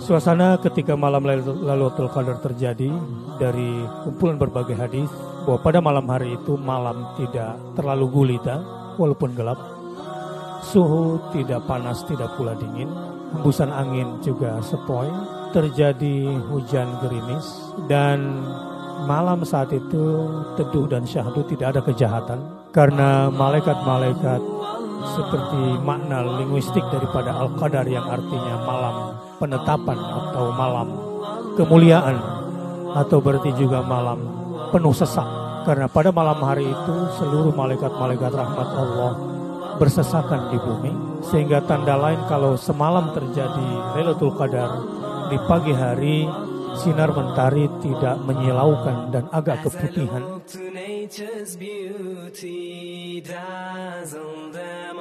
Suasana ketika malam Lailatul Qadar terjadi dari kumpulan berbagai hadis bahwa pada malam hari itu malam tidak terlalu gulita walaupun gelap, suhu tidak panas tidak pula dingin, hembusan angin juga sepoi, terjadi hujan gerimis, dan malam saat itu teduh dan syahdu, tidak ada kejahatan karena malaikat-malaikat seperti makna linguistik daripada Al-Qadar yang artinya malam penetapan atau malam kemuliaan, atau berarti juga malam penuh sesak, karena pada malam hari itu seluruh malaikat-malaikat rahmat Allah bersesakan di bumi, sehingga tanda lain kalau semalam terjadi Lailatul Qadar di pagi hari sinar mentari tidak menyilaukan dan agak keputihan.